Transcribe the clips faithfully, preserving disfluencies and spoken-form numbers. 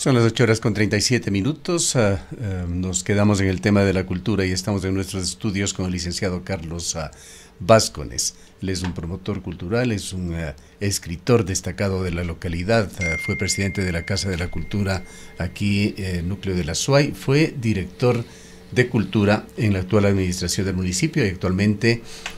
Son las ocho horas con treinta y siete minutos. Uh, uh, nos quedamos en el tema de la cultura y estamos en nuestros estudios con el licenciado Carlos uh, Vázquez. Él es un promotor cultural, es un uh, escritor destacado de la localidad, uh, fue presidente de la Casa de la Cultura aquí en el núcleo de la S U A Y, fue director de cultura en la actual administración del municipio y actualmente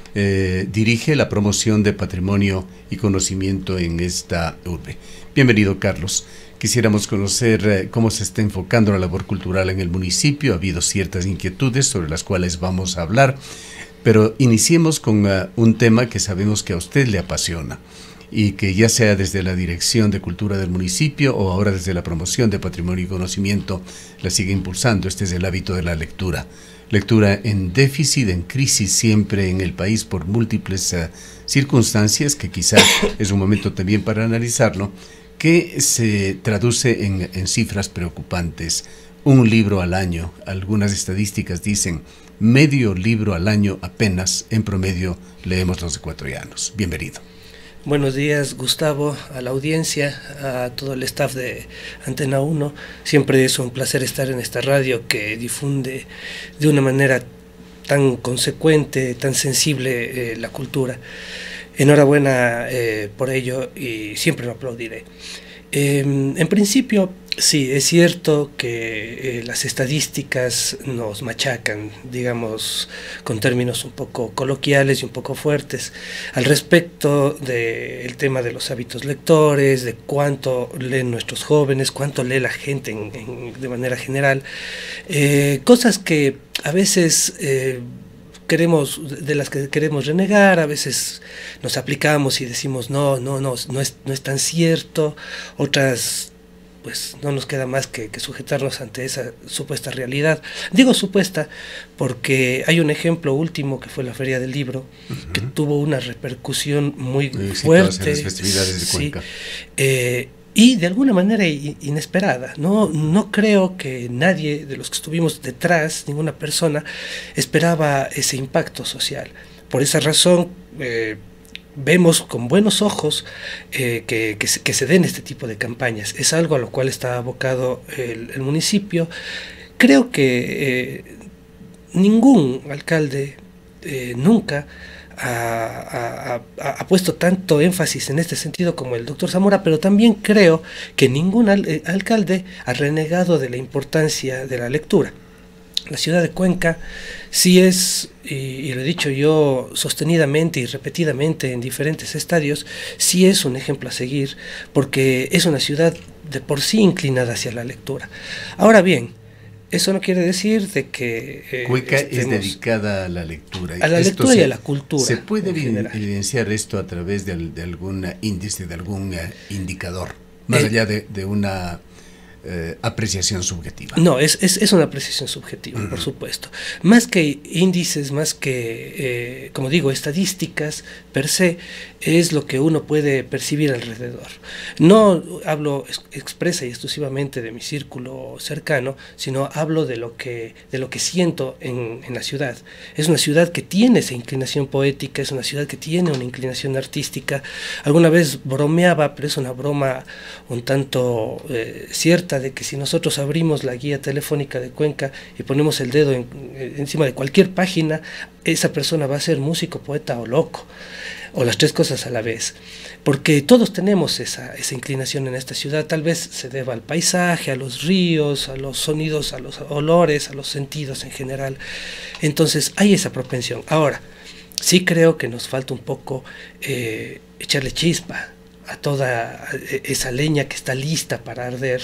eh, dirige la promoción de patrimonio y conocimiento en esta urbe. Bienvenido, Carlos. Quisiéramos conocer eh, cómo se está enfocando la labor cultural en el municipio. Ha habido ciertas inquietudes sobre las cuales vamos a hablar, pero iniciemos con uh, un tema que sabemos que a usted le apasiona y que ya sea desde la Dirección de Cultura del municipio o ahora desde la promoción de patrimonio y conocimiento la sigue impulsando. Este es el hábito de la lectura. Lectura en déficit, en crisis siempre en el país por múltiples uh, circunstancias que quizá es un momento también para analizarlo, que se traduce en, en cifras preocupantes. Un libro al año, algunas estadísticas dicen medio libro al año apenas en promedio leemos los ecuatorianos. Bienvenido. Buenos días, Gustavo, a la audiencia, a todo el staff de Antena uno. Siempre es un placer estar en esta radio que difunde de una manera tan consecuente, tan sensible eh, la cultura. Enhorabuena eh, por ello y siempre lo aplaudiré. Eh, en principio, sí, es cierto que eh, las estadísticas nos machacan, digamos, con términos un poco coloquiales y un poco fuertes, al respecto del tema de los hábitos lectores, de cuánto leen nuestros jóvenes, cuánto lee la gente en, en, de manera general, eh, cosas que a veces... Eh, queremos, de las que queremos renegar, a veces nos aplicamos y decimos no, no, no, no es, no es tan cierto, otras pues no nos queda más que, que sujetarnos ante esa supuesta realidad. Digo supuesta porque hay un ejemplo último que fue la Feria del Libro, uh-huh. que tuvo una repercusión muy sí, fuerte. Las festividades de Cuenca. Sí, eh, y de alguna manera inesperada. No, no creo que nadie de los que estuvimos detrás, ninguna persona, esperaba ese impacto social. Por esa razón, eh, vemos con buenos ojos eh, que, que, se, que se den este tipo de campañas. Es algo a lo cual está abocado el, el municipio. Creo que eh, ningún alcalde eh, nunca Ha, ha, ha puesto tanto énfasis en este sentido como el doctor Zamora, pero también creo que ningún al, eh, alcalde ha renegado de la importancia de la lectura. La ciudad de Cuenca sí es, y, y lo he dicho yo sostenidamente y repetidamente en diferentes estadios, sí es un ejemplo a seguir, porque es una ciudad de por sí inclinada hacia la lectura. Ahora bien, eso no quiere decir de que... Eh, Cuenca es dedicada a la lectura. A la esto lectura se, y a la cultura. ¿Se puede evidenciar esto a través de, de algún índice, de algún uh, indicador, más eh, allá de, de una eh, apreciación subjetiva? No, es, es, es una apreciación subjetiva, uh-huh. por supuesto. Más que índices, más que, eh, como digo, estadísticas per se, es lo que uno puede percibir alrededor. No hablo ex expresa y exclusivamente de mi círculo cercano, sino hablo de lo que, de lo que siento en, en la ciudad. Es una ciudad que tiene esa inclinación poética, es una ciudad que tiene una inclinación artística. Alguna vez bromeaba, pero es una broma un tanto eh, cierta, de que si nosotros abrimos la guía telefónica de Cuenca y ponemos el dedo en, encima de cualquier página, esa persona va a ser músico, poeta o loco, o las tres cosas a la vez, porque todos tenemos esa, esa inclinación en esta ciudad. Tal vez se deba al paisaje, a los ríos, a los sonidos, a los olores, a los sentidos en general. Entonces hay esa propensión. Ahora, sí creo que nos falta un poco eh, echarle chispa a toda esa leña que está lista para arder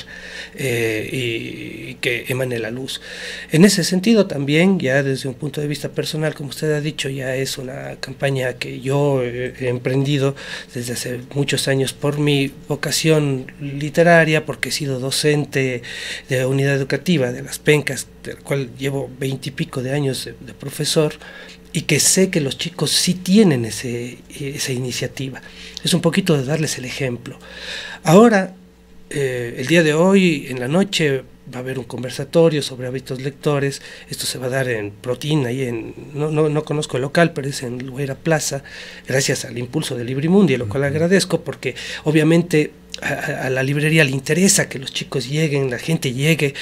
eh, y, y que emane la luz. En ese sentido también, ya desde un punto de vista personal, como usted ha dicho, ya es una campaña que yo he, he emprendido desde hace muchos años por mi vocación literaria, porque he sido docente de unidad educativa de Las Pencas, de la cual llevo veintipico de años de, de profesor, y que sé que los chicos sí tienen ese, esa iniciativa. Es un poquito de darles el ejemplo. Ahora, eh, el día de hoy, en la noche, va a haber un conversatorio sobre hábitos lectores. Esto se va a dar en Protina y en, no, no, no conozco el local, pero es en Luera Plaza, gracias al impulso de Librimundi, lo cual agradezco, porque obviamente a, a la librería le interesa que los chicos lleguen, la gente llegue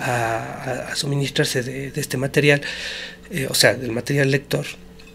a, a, a suministrarse de, de este material, eh, o sea, del material lector.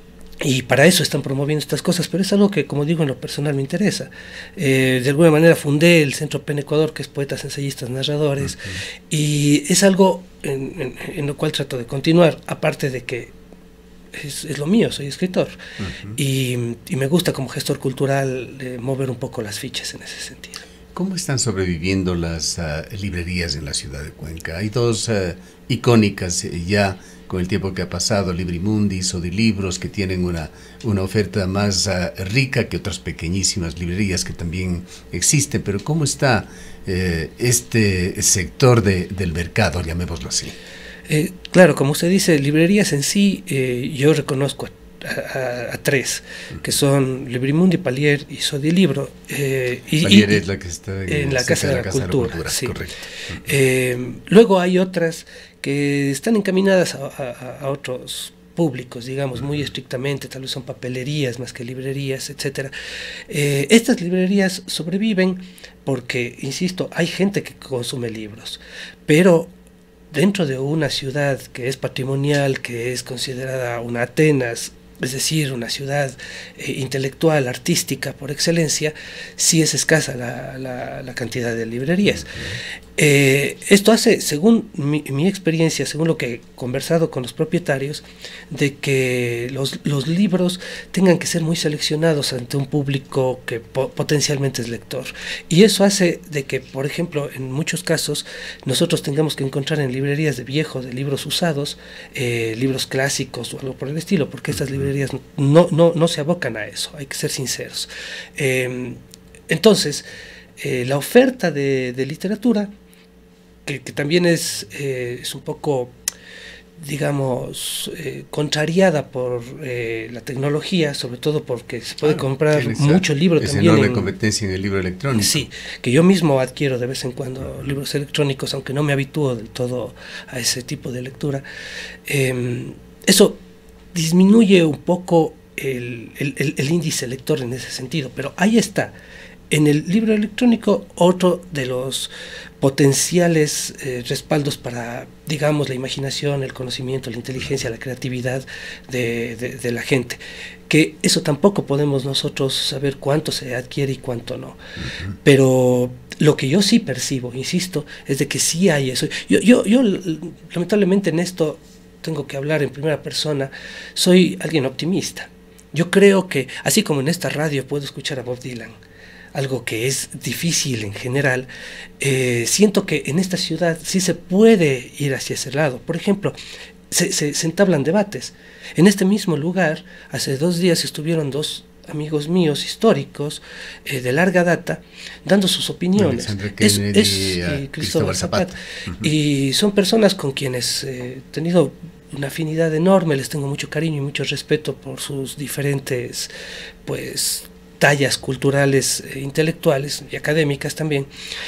Y para eso están promoviendo estas cosas, pero es algo que, como digo, en lo personal me interesa. Eh, de alguna manera fundé el Centro Pen Ecuador, que es Poetas, Ensayistas, Narradores, uh-huh. y es algo en, en, en lo cual trato de continuar, aparte de que es, es lo mío, soy escritor. Uh-huh. y, y me gusta como gestor cultural eh, mover un poco las fichas en ese sentido. ¿Cómo están sobreviviendo las uh, librerías en la ciudad de Cuenca? Hay dos uh, icónicas eh, ya con el tiempo que ha pasado, Librimundi, Sodilibros, que tienen una, una oferta más uh, rica que otras pequeñísimas librerías que también existen, pero ¿cómo está eh, este sector de, del mercado, llamémoslo así? Eh, claro, como usted dice, librerías en sí, eh, yo reconozco a, a, a tres, que son Librimundi, Palier y Sodilibro. Eh, y, Palier y, es la que está en, en la Casa de la, la Casa Cultura. De la Cultura, sí. Correcto. Eh, luego hay otras que están encaminadas a, a, a otros públicos, digamos, muy estrictamente, tal vez son papelerías más que librerías, etcétera. Eh, estas librerías sobreviven porque, insisto, hay gente que consume libros, pero dentro de una ciudad que es patrimonial, que es considerada una Atenas, es decir, una ciudad eh, intelectual, artística por excelencia, sí es escasa la, la, la cantidad de librerías. Eh, esto hace, según mi, mi experiencia, según lo que he conversado con los propietarios, de que los, los libros tengan que ser muy seleccionados ante un público que po potencialmente es lector. Y eso hace de que, por ejemplo, en muchos casos, nosotros tengamos que encontrar en librerías de viejos, de libros usados, eh, libros clásicos o algo por el estilo, porque estas librerías no, no, no se abocan a eso, hay que ser sinceros. Eh, entonces, eh, la oferta de, de literatura, Que, que también es, eh, es un poco, digamos, eh, contrariada por eh, la tecnología, sobre todo porque se puede claro, comprar mucho libro es también. Es enorme en, competencia en el libro electrónico. Sí, que yo mismo adquiero de vez en cuando uh-huh. libros electrónicos, aunque no me habitúo del todo a ese tipo de lectura. Eh, eso disminuye un poco el, el, el, el índice lector en ese sentido, pero ahí está. En el libro electrónico, otro de los potenciales eh, respaldos para, digamos, la imaginación, el conocimiento, la inteligencia, la creatividad de, de, de la gente, que eso tampoco podemos nosotros saber cuánto se adquiere y cuánto no. Uh-huh. Pero lo que yo sí percibo, insisto, es de que sí hay eso. Yo, yo, yo lamentablemente en esto tengo que hablar en primera persona, soy alguien optimista. Yo creo que, así como en esta radio puedo escuchar a Bob Dylan, algo que es difícil en general, eh, siento que en esta ciudad sí se puede ir hacia ese lado. Por ejemplo, se, se, se entablan debates. En este mismo lugar, hace dos días estuvieron dos amigos míos históricos eh, de larga data dando sus opiniones. Es, es y, uh, Cristóbal Zapata. Uh-huh. Y son personas con quienes he tenido una afinidad enorme, les tengo mucho cariño y mucho respeto por sus diferentes, pues, tallas culturales, eh, intelectuales y académicas también,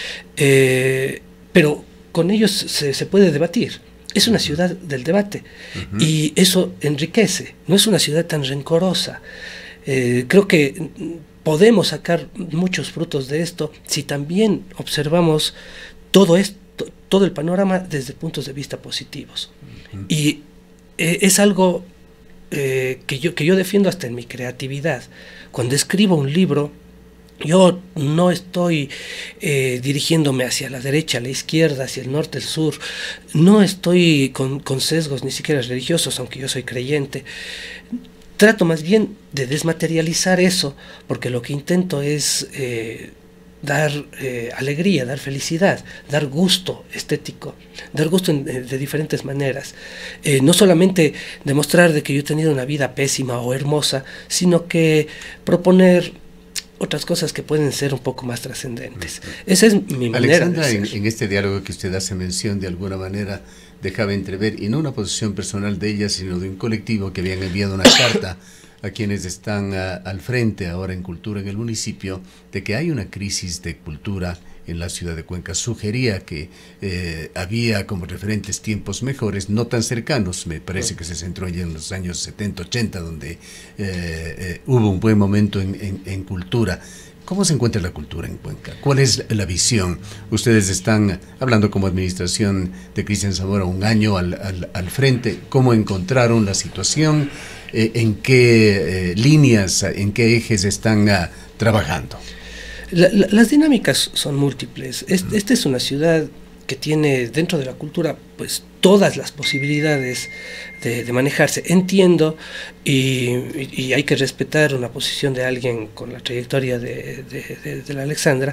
eh, pero con ellos se, se puede debatir. Es una ciudad del debate uh-huh. y eso enriquece, no es una ciudad tan rencorosa. Eh, creo que podemos sacar muchos frutos de esto si también observamos todo esto, todo el panorama desde puntos de vista positivos. Uh-huh. Y eh, es algo eh, que, yo, que yo defiendo hasta en mi creatividad. Cuando escribo un libro, yo no estoy eh, dirigiéndome hacia la derecha, a la izquierda, hacia el norte, el sur. No estoy con, con sesgos ni siquiera religiosos, aunque yo soy creyente. Trato más bien de desmaterializar eso, porque lo que intento es eh, dar eh, alegría, dar felicidad, dar gusto estético, dar gusto en, de diferentes maneras. Eh, no solamente demostrar de que yo he tenido una vida pésima o hermosa, sino que proponer otras cosas que pueden ser un poco más trascendentes. Esa es mi manera Alexandra, de ser. En, en este diálogo que usted hace mención, de alguna manera dejaba entrever, y no una posición personal de ella, sino de un colectivo que habían enviado una carta a quienes están a, al frente ahora en cultura en el municipio, de que hay una crisis de cultura en la ciudad de Cuenca sugería que eh, había como referentes tiempos mejores, no tan cercanos, me parece que se centró ya en los años setenta, ochenta, donde eh, eh, hubo un buen momento en, en, en cultura. ¿Cómo se encuentra la cultura en Cuenca? ¿Cuál es la visión? Ustedes están hablando como administración de Cristian Zamora un año al, al, al frente. ¿Cómo encontraron la situación? Eh, ¿En qué eh, líneas, en qué ejes están uh, trabajando? La, la, las dinámicas son múltiples. Este, esta es una ciudad que tiene dentro de la cultura pues todas las posibilidades de, de manejarse. Entiendo y, y hay que respetar una posición de alguien con la trayectoria de, de, de, de la Alexandra.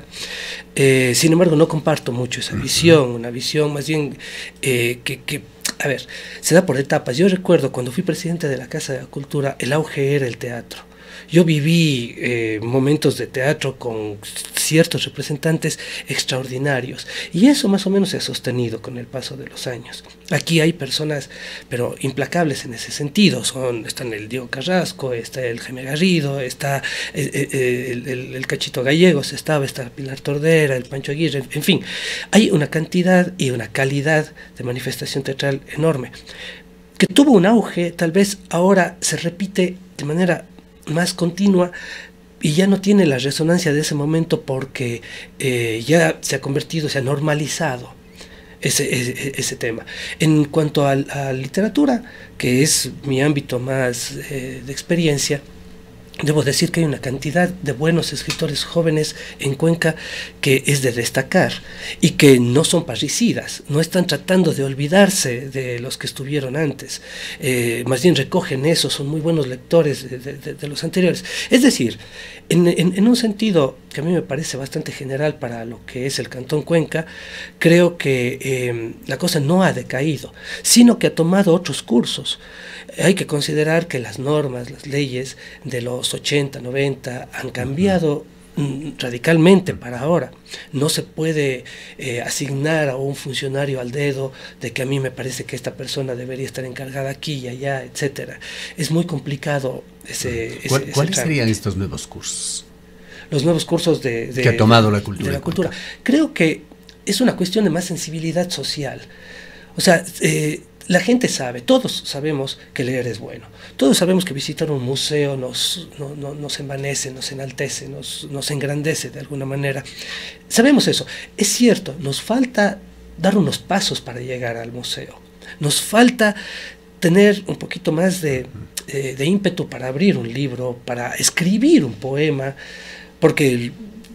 Eh, sin embargo, no comparto mucho esa visión, una visión más bien eh, que, que, a ver, se da por etapas. Yo recuerdo cuando fui presidente de la Casa de la Cultura, el auge era el teatro. Yo viví eh, momentos de teatro con ciertos representantes extraordinarios y eso más o menos se ha sostenido con el paso de los años. Aquí hay personas, pero implacables en ese sentido. Son, están el Diego Carrasco, está el Jaime Garrido, está eh, eh, el, el, el Cachito Gallegos, estaba, está Pilar Tordera, el Pancho Aguirre, en fin. Hay una cantidad y una calidad de manifestación teatral enorme, que tuvo un auge, tal vez ahora se repite de manera más continua y ya no tiene la resonancia de ese momento porque eh, ya se ha convertido, se ha normalizado ese, ese, ese tema. En cuanto a, a literatura, que es mi ámbito más eh, de experiencia, debo decir que hay una cantidad de buenos escritores jóvenes en Cuenca que es de destacar y que no son parricidas, no están tratando de olvidarse de los que estuvieron antes, eh, más bien recogen eso, son muy buenos lectores de, de, de los anteriores. Es decir, en, en, en un sentido que a mí me parece bastante general para lo que es el Cantón Cuenca, creo que eh, la cosa no ha decaído, sino que ha tomado otros cursos. Hay que considerar que las normas, las leyes de los ochenta, noventa han cambiado mm, radicalmente para ahora. No se puede eh, asignar a un funcionario al dedo de que a mí me parece que esta persona debería estar encargada aquí y allá, etcétera. Es muy complicado ese, ese, ¿Cuál, ese ¿Cuáles trámite. serían estos nuevos cursos? Los nuevos cursos de, de, que ha tomado la cultura. De la cultura. Creo que es una cuestión de más sensibilidad social. O sea, eh, la gente sabe, todos sabemos que leer es bueno. Todos sabemos que visitar un museo nos, no, no, nos envanece, nos enaltece, nos, nos engrandece de alguna manera. Sabemos eso. Es cierto, nos falta dar unos pasos para llegar al museo. Nos falta tener un poquito más de, eh, de ímpetu para abrir un libro, para escribir un poema, porque el,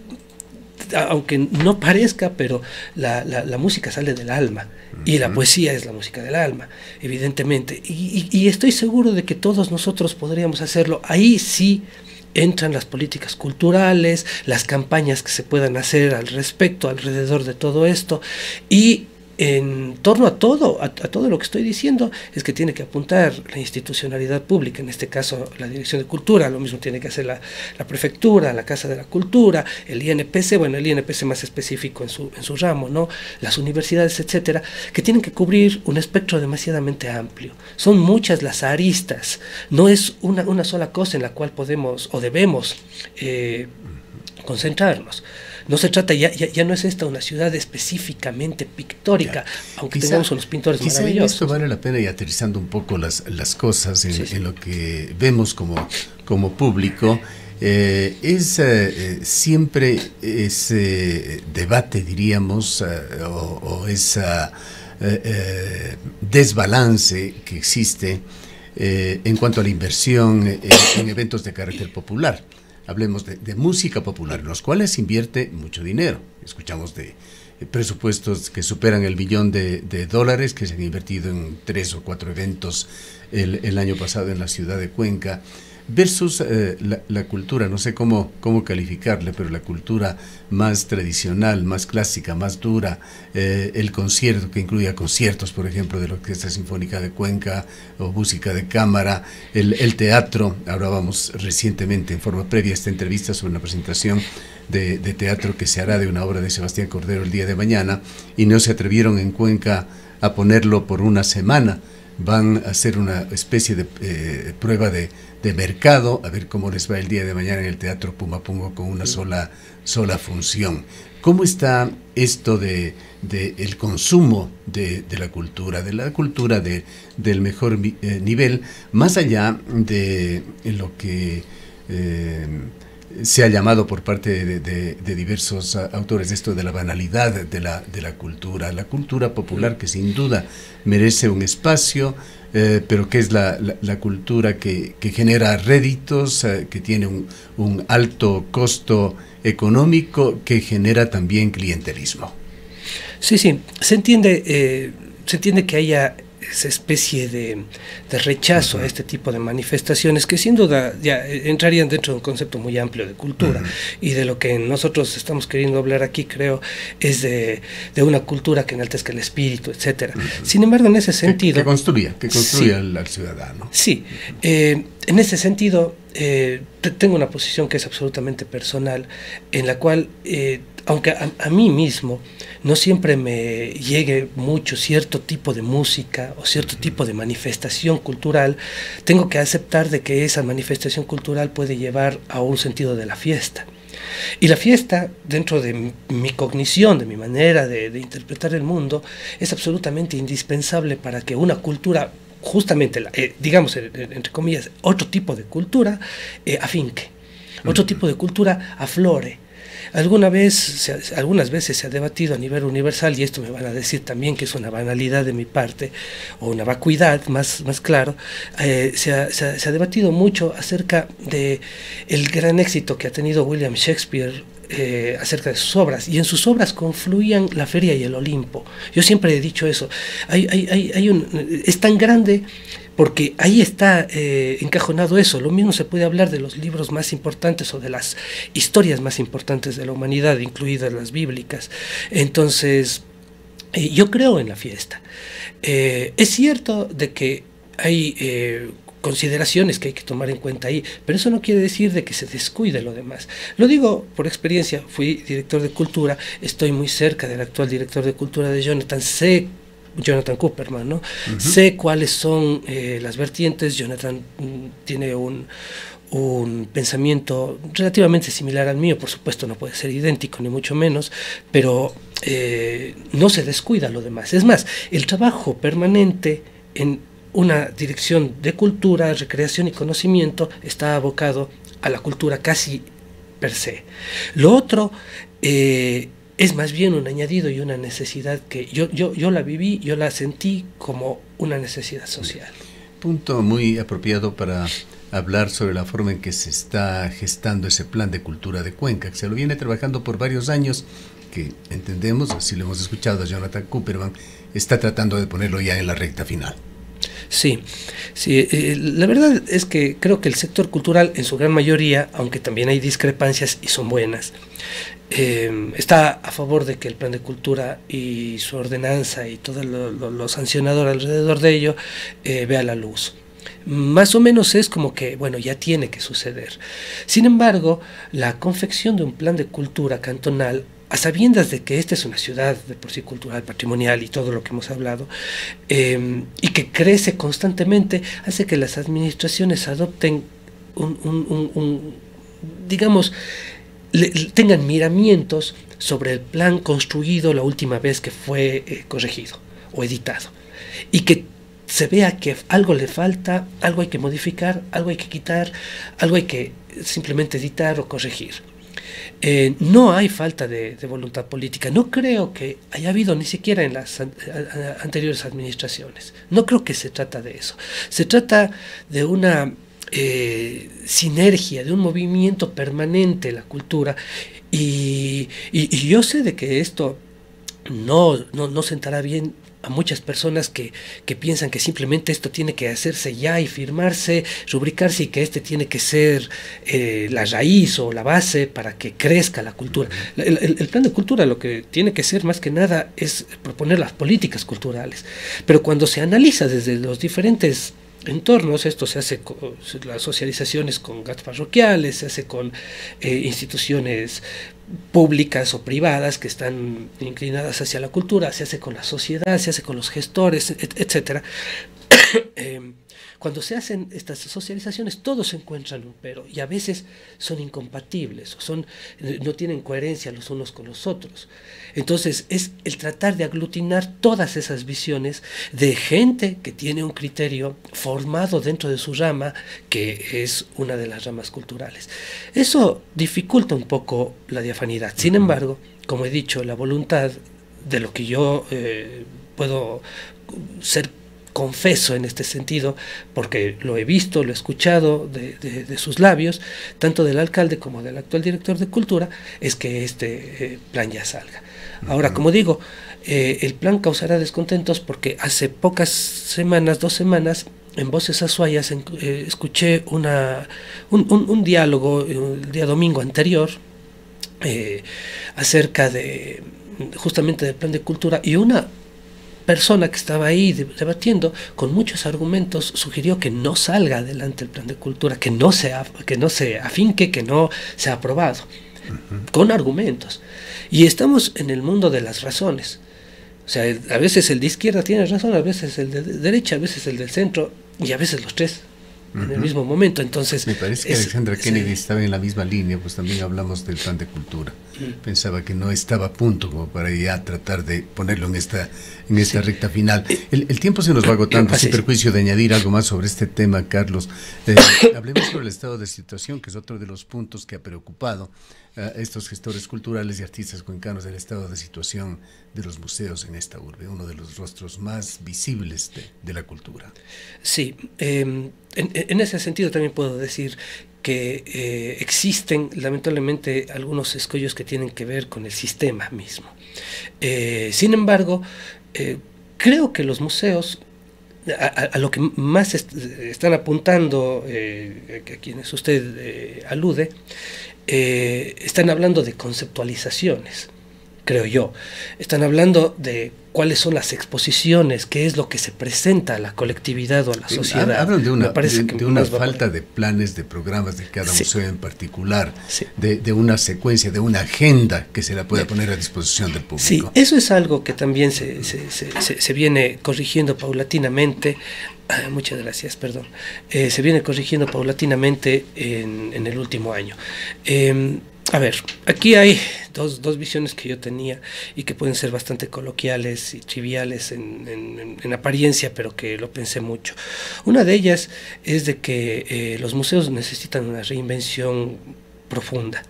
aunque no parezca, pero la, la, la música sale del alma y la poesía es la música del alma, evidentemente, y, y, y estoy seguro de que todos nosotros podríamos hacerlo. Ahí sí entran las políticas culturales, las campañas que se puedan hacer al respecto, alrededor de todo esto, y en torno a todo, a, a todo lo que estoy diciendo, es que tiene que apuntar la institucionalidad pública, en este caso la Dirección de Cultura, lo mismo tiene que hacer la, la Prefectura, la Casa de la Cultura, el I N P C, bueno, el I N P C más específico en su, en su ramo, ¿no? Las universidades, etcétera, que tienen que cubrir un espectro demasiadamente amplio. Son muchas las aristas, no es una, una sola cosa en la cual podemos o debemos eh, concentrarnos. No se trata, ya, ya, ya no es esta una ciudad específicamente pictórica, ya. Aunque quizá, tengamos unos pintores quizá maravillosos. Esto vale la pena, y aterrizando un poco las, las cosas en, sí, sí. en lo que vemos como, como público, eh, es eh, siempre ese debate, diríamos, eh, o, o ese eh, eh, desbalance que existe eh, en cuanto a la inversión en, en eventos de carácter popular. Hablemos de, de música popular, en los cuales se invierte mucho dinero. Escuchamos de eh, presupuestos que superan el billón de, de dólares que se han invertido en tres o cuatro eventos el, el año pasado en la ciudad de Cuenca, versus eh, la, la cultura, no sé cómo, cómo calificarle, pero la cultura más tradicional, más clásica, más dura, eh, el concierto, que incluya conciertos, por ejemplo, de la Orquesta Sinfónica de Cuenca o música de cámara, el, el teatro. Hablábamos recientemente, en forma previa a esta entrevista, sobre una presentación de, de teatro que se hará de una obra de Sebastián Cordero el día de mañana, y no se atrevieron en Cuenca a ponerlo por una semana. Van a hacer una especie de eh, prueba de, de mercado, a ver cómo les va el día de mañana en el Teatro Pumapungo con una sola, sola función. ¿Cómo está esto de, de el consumo de, de la cultura, de la cultura de, del mejor eh, nivel, más allá de lo que eh, se ha llamado por parte de, de, de diversos uh, autores esto de la banalidad de la, de la cultura, la cultura popular que sin duda merece un espacio, eh, pero que es la, la, la cultura que, que genera réditos, uh, que tiene un, un alto costo económico, que genera también clientelismo. Sí, sí, se entiende, eh, se entiende que haya esa especie de, de rechazo uh-huh. a este tipo de manifestaciones que sin duda ya entrarían dentro de un concepto muy amplio de cultura, uh-huh. y de lo que nosotros estamos queriendo hablar aquí, creo, es de, de una cultura que enaltezca el espíritu, etcétera. Uh-huh. Sin embargo, en ese sentido... Que, que construya, que construya sí, al, al ciudadano. Sí, eh, en ese sentido eh, tengo una posición que es absolutamente personal, en la cual, eh, aunque a, a mí mismo no siempre me llegue mucho cierto tipo de música o cierto tipo de manifestación cultural, tengo que aceptar de que esa manifestación cultural puede llevar a un sentido de la fiesta. Y la fiesta, dentro de mi, mi cognición, de mi manera de, de interpretar el mundo, es absolutamente indispensable para que una cultura, justamente, eh, digamos, entre comillas, otro tipo de cultura, eh, afinque, otro tipo de cultura aflore. Alguna vez, se, algunas veces se ha debatido a nivel universal, y esto me van a decir también que es una banalidad de mi parte, o una vacuidad, más, más claro, eh, se, ha, se, ha, se ha debatido mucho acerca de el gran éxito que ha tenido William Shakespeare eh, acerca de sus obras, y en sus obras confluían la feria y el Olimpo. Yo siempre he dicho eso, hay, hay, hay, hay un, es tan grande porque ahí está eh, encajonado eso. Lo mismo se puede hablar de los libros más importantes o de las historias más importantes de la humanidad, incluidas las bíblicas. Entonces, eh, yo creo en la fiesta. Eh, es cierto de que hay eh, consideraciones que hay que tomar en cuenta ahí, pero eso no quiere decir de que se descuide lo demás. Lo digo por experiencia, fui director de cultura, estoy muy cerca del actual director de cultura de Jonathan, sé Jonathan Cooperman, ¿no? Uh-huh. Sé cuáles son eh, las vertientes. Jonathan mm, tiene un, un pensamiento relativamente similar al mío, por supuesto no puede ser idéntico ni mucho menos, pero eh, no se descuida lo demás. Es más, el trabajo permanente en una dirección de cultura, recreación y conocimiento está abocado a la cultura casi per se. Lo otro eh, es más bien un añadido y una necesidad que yo, yo, yo la viví, yo la sentí como una necesidad social. Punto muy apropiado para hablar sobre la forma en que se está gestando ese plan de cultura de Cuenca, que se lo viene trabajando por varios años, que entendemos, así lo hemos escuchado a Jonathan Cooperman, está tratando de ponerlo ya en la recta final. Sí, sí eh, la verdad es que creo que el sector cultural en su gran mayoría, aunque también hay discrepancias y son buenas, eh, está a favor de que el plan de cultura y su ordenanza y todo lo, lo, lo sancionador alrededor de ello eh, vea la luz. Más o menos es como que, bueno, ya tiene que suceder. Sin embargo, la confección de un plan de cultura cantonal, a sabiendas de que esta es una ciudad de por sí cultural, patrimonial y todo lo que hemos hablado, eh, y que crece constantemente, hace que las administraciones adopten un, un, un, un digamos, le, tengan miramientos sobre el plan construido la última vez que fue eh, corregido o editado, y que se vea que algo le falta, algo hay que modificar, algo hay que quitar, algo hay que simplemente editar o corregir. Eh, no hay falta de, de voluntad política. No creo que haya habido ni siquiera en las an, a, anteriores administraciones. No creo que se trata de eso. Se trata de una eh, sinergia, de un movimiento permanente en la cultura. Y, y, y yo sé de que esto no, no, no sentará bien a muchas personas que, que piensan que simplemente esto tiene que hacerse ya y firmarse, rubricarse, y que este tiene que ser eh, la raíz o la base para que crezca la cultura. El, el, el plan de cultura lo que tiene que ser más que nada es proponer las políticas culturales, pero cuando se analiza desde los diferentes entornos, esto se hace con las socializaciones con gatos parroquiales, se hace con eh, instituciones públicas o privadas que están inclinadas hacia la cultura, se hace con la sociedad, se hace con los gestores, et, etcétera. eh, cuando se hacen estas socializaciones, todos encuentran un pero, y a veces son incompatibles, o son, no tienen coherencia los unos con los otros. Entonces, es el tratar de aglutinar todas esas visiones de gente que tiene un criterio formado dentro de su rama, que es una de las ramas culturales. Eso dificulta un poco la diafanidad. Sin embargo, como he dicho, la voluntad de lo que yo eh, puedo ser confeso en este sentido, porque lo he visto, lo he escuchado de, de, de sus labios, tanto del alcalde como del actual director de Cultura, es que este eh, plan ya salga. Ahora, como digo, eh, el plan causará descontentos porque hace pocas semanas, dos semanas, en Voces Azuayas eh, escuché una, un, un, un diálogo el día domingo anterior eh, acerca de justamente del plan de cultura, y una persona que estaba ahí debatiendo con muchos argumentos sugirió que no salga adelante el plan de cultura, que no se, que no se afinque, que no sea aprobado, uh-huh. con argumentos. Y estamos en el mundo de las razones. O sea, a veces el de izquierda tiene razón, a veces el de derecha, a veces el del centro, y a veces los tres uh-huh. en el mismo momento. Entonces, me parece que es, Alexandra Kennedy sí. estaba en la misma línea, pues también hablamos del plan de cultura. Uh-huh. Pensaba que no estaba a punto como para ya tratar de ponerlo en esta en esta sí. recta final. El, el tiempo se nos va agotando, sin perjuicio de añadir algo más sobre este tema, Carlos. Eh, hablemos sobre el estado de situación, que es otro de los puntos que ha preocupado a estos gestores culturales y artistas cuencanos, del estado de situación de los museos en esta urbe, uno de los rostros más visibles de, de la cultura. Sí, eh, en, en ese sentido también puedo decir que eh, existen lamentablemente algunos escollos que tienen que ver con el sistema mismo. Eh, sin embargo, eh, creo que los museos, a, a, a lo que más est están apuntando, eh, a quienes usted eh, alude, eh, están hablando de conceptualizaciones, creo yo. Están hablando de cuáles son las exposiciones, qué es lo que se presenta a la colectividad o a la sociedad. Hablan de una, de, de una falta de planes, de programas de cada sí. museo en particular, sí. de, de una secuencia, de una agenda que se la pueda poner a disposición del público. Sí, eso es algo que también se, se, se, se, se viene corrigiendo paulatinamente. Ah, muchas gracias, perdón. Eh, se viene corrigiendo paulatinamente en, en el último año. Eh, A ver, aquí hay dos, dos visiones que yo tenía y que pueden ser bastante coloquiales y triviales en, en, en apariencia, pero que lo pensé mucho. Una de ellas es de que eh, los museos necesitan una reinvención profunda,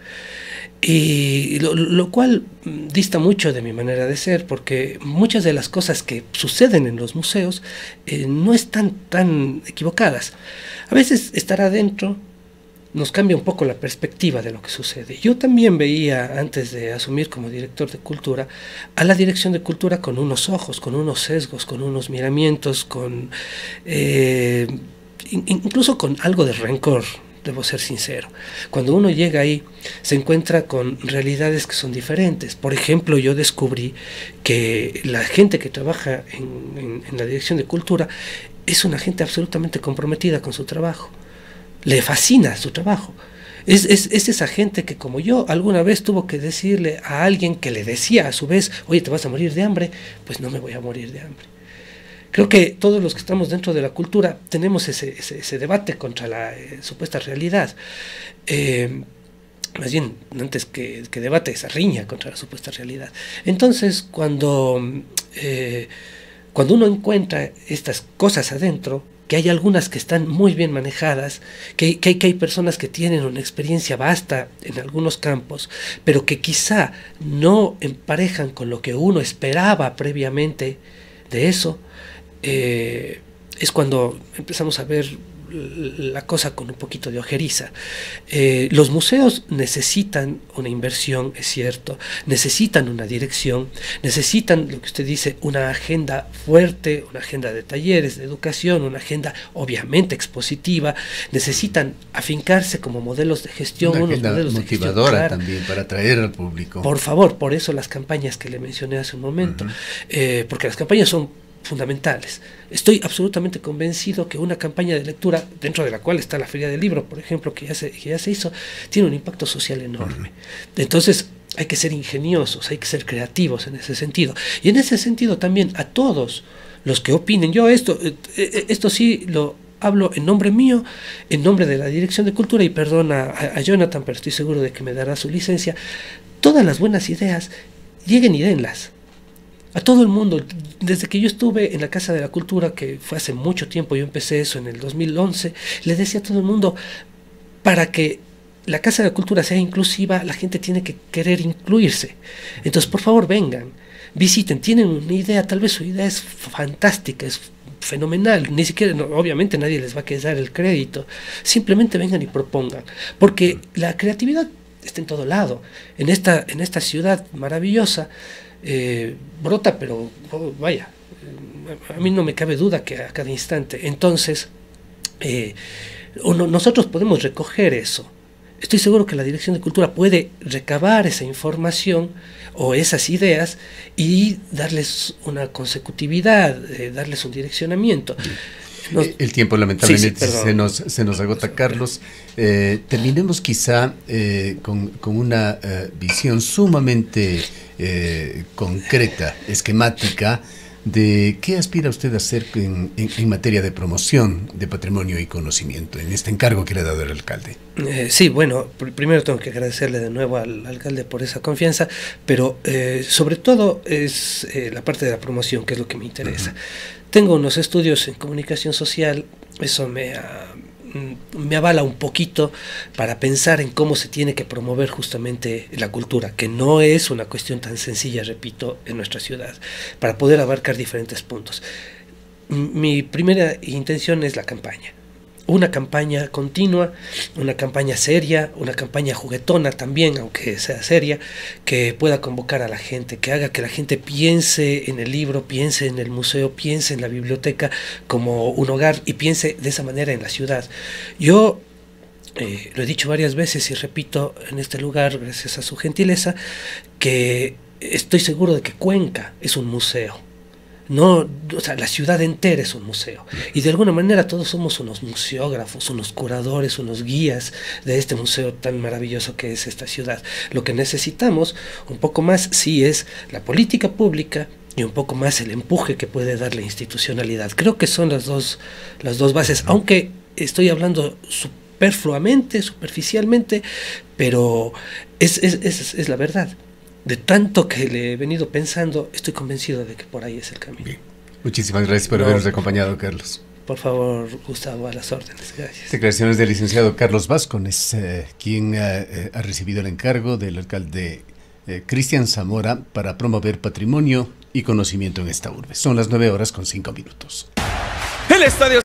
y lo, lo cual dista mucho de mi manera de ser, porque muchas de las cosas que suceden en los museos eh, no están tan equivocadas. A veces estar adentro nos cambia un poco la perspectiva de lo que sucede. Yo también veía, antes de asumir como director de cultura, a la dirección de cultura con unos ojos, con unos sesgos, con unos miramientos, con eh, incluso con algo de rencor, debo ser sincero. Cuando uno llega ahí, se encuentra con realidades que son diferentes. Por ejemplo, yo descubrí que la gente que trabaja en, en, en la dirección de cultura es una gente absolutamente comprometida con su trabajo. Le fascina su trabajo. Es, es, es esa gente que, como yo, alguna vez tuvo que decirle a alguien que le decía a su vez, oye, te vas a morir de hambre, pues no me voy a morir de hambre. Creo que todos los que estamos dentro de la cultura tenemos ese, ese, ese debate contra la eh, supuesta realidad. Eh, más bien, antes que, que debate, esa riña contra la supuesta realidad. Entonces, cuando, eh, cuando uno encuentra estas cosas adentro, que hay algunas que están muy bien manejadas, que, que, que hay personas que tienen una experiencia vasta en algunos campos, pero que quizá no emparejan con lo que uno esperaba previamente de eso, eh, es cuando empezamos a ver la cosa con un poquito de ojeriza. Eh, los museos necesitan una inversión, es cierto, necesitan una dirección, necesitan, lo que usted dice, una agenda fuerte, una agenda de talleres, de educación, una agenda obviamente expositiva, necesitan afincarse como modelos de gestión, una unos agenda modelos motivadora de gestión, también para atraer al público. Por favor, por eso las campañas que le mencioné hace un momento, uh-huh. eh, porque las campañas son fundamentales. Estoy absolutamente convencido que una campaña de lectura, dentro de la cual está la Feria del Libro, por ejemplo, que ya se, que ya se hizo, tiene un impacto social enorme. Entonces hay que ser ingeniosos, hay que ser creativos en ese sentido. Y en ese sentido también a todos los que opinen, yo esto, esto sí lo hablo en nombre mío, en nombre de la Dirección de Cultura, y perdona a, a Jonathan, pero estoy seguro de que me dará su licencia. Todas las buenas ideas, lleguen y denlas. A todo el mundo. Desde que yo estuve en la Casa de la Cultura, que fue hace mucho tiempo, yo empecé eso en el dos mil once, le decía a todo el mundo, para que la Casa de la Cultura sea inclusiva, la gente tiene que querer incluirse. Entonces, por favor, vengan, visiten, tienen una idea, tal vez su idea es fantástica, es fenomenal, ni siquiera, no, obviamente nadie les va a quedar el crédito, simplemente vengan y propongan, porque la creatividad está en todo lado, en esta, en esta ciudad maravillosa. Eh, brota, pero oh, vaya, a mí no me cabe duda que a cada instante. Entonces, eh, uno, nosotros podemos recoger eso. Estoy seguro que la Dirección de Cultura puede recabar esa información o esas ideas y darles una consecutividad, eh, darles un direccionamiento. Nos, el tiempo lamentablemente sí, sí, se, nos, se nos agota, Carlos. Eh, terminemos quizá eh, con, con una uh, visión sumamente eh, concreta, esquemática, de qué aspira usted a hacer en, en, en materia de promoción de patrimonio y conocimiento, en este encargo que le ha dado el alcalde. Eh, sí, bueno, pr primero tengo que agradecerle de nuevo al alcalde por esa confianza, pero eh, sobre todo es eh, la parte de la promoción, que es lo que me interesa. Uh-huh. Tengo unos estudios en comunicación social, eso me, uh, me avala un poquito para pensar en cómo se tiene que promover justamente la cultura, que no es una cuestión tan sencilla, repito, en nuestra ciudad, para poder abarcar diferentes puntos. Mi primera intención es la campaña. Una campaña continua, una campaña seria, una campaña juguetona también, aunque sea seria, que pueda convocar a la gente, que haga que la gente piense en el libro, piense en el museo, piense en la biblioteca como un hogar y piense de esa manera en la ciudad. Yo eh, lo he dicho varias veces y repito en este lugar, gracias a su gentileza, que estoy seguro de que Cuenca es un museo. No, o sea, la ciudad entera es un museo y de alguna manera todos somos unos museógrafos, unos curadores, unos guías de este museo tan maravilloso que es esta ciudad. Lo que necesitamos un poco más sí es la política pública y un poco más el empuje que puede dar la institucionalidad. Creo que son las dos, las dos bases, aunque estoy hablando superfluamente, superficialmente, pero es, es, es, es la verdad. De tanto que le he venido pensando, estoy convencido de que por ahí es el camino. Bien. Muchísimas gracias por no, habernos acompañado, Carlos. Por favor, Gustavo, a las órdenes. Gracias. Declaraciones del licenciado Carlos Vázquez, eh, quien eh, ha recibido el encargo del alcalde eh, Cristian Zamora para promover patrimonio y conocimiento en esta urbe. Son las nueve horas con cinco minutos. El estadio